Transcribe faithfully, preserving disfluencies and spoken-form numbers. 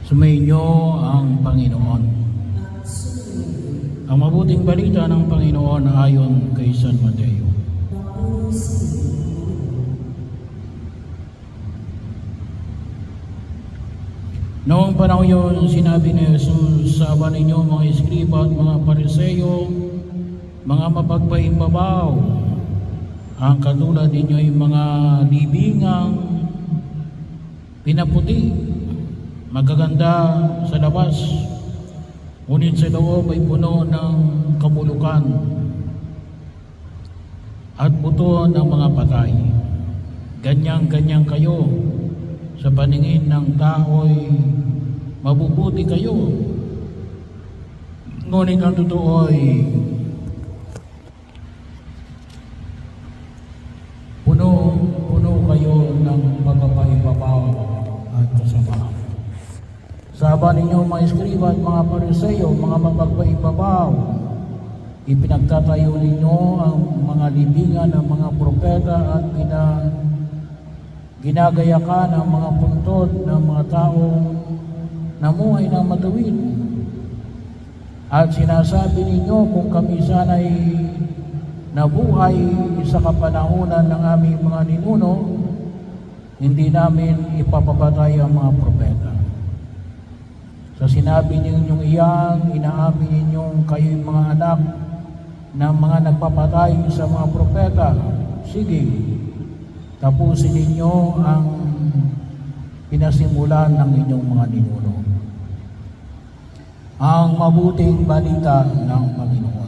Sumainyo ang Panginoon. Ang mabuting balita ng Panginoon ayon kay San Mateo. Noong panahon yun, sinabi ni Jesus, "Saba ninyo mga Eskriba at mga Pariseyo, mga mapagpaimbabaw, ang katulad ninyo ay mga libingang pinaputi, magaganda sa labas, ngunit sa loob ay puno ng kabulukan at buto ng mga patay. Ganyang-ganyang kayo sa paningin ng tao'y mabubuti kayo, ngunit ang totoo ay puno, puno kayo ng pagpapaibabaw at kasama. Saba ninyo mga Eskriba at mga Pariseyo, mga mapagpaibabaw, ipinagtatayo ninyo ang mga libingan ng mga propeta at pina, ginagayakan ang mga puntod ng mga taong namuhay ng matuwid. At sinasabi ninyo, kung kami sana'y nabuhay sa kapanahunan ng aming mga ninuno, hindi namin ipapapatay ang mga propeta. Sa sinabi ninyong iyan, inaamin ninyong kayo'y mga anak ng mga nagpapatay sa mga propeta. Sige, tapusin ninyo ang pinasimulan ng inyong mga ninuno." Ang mabuting balita ng Panginoon.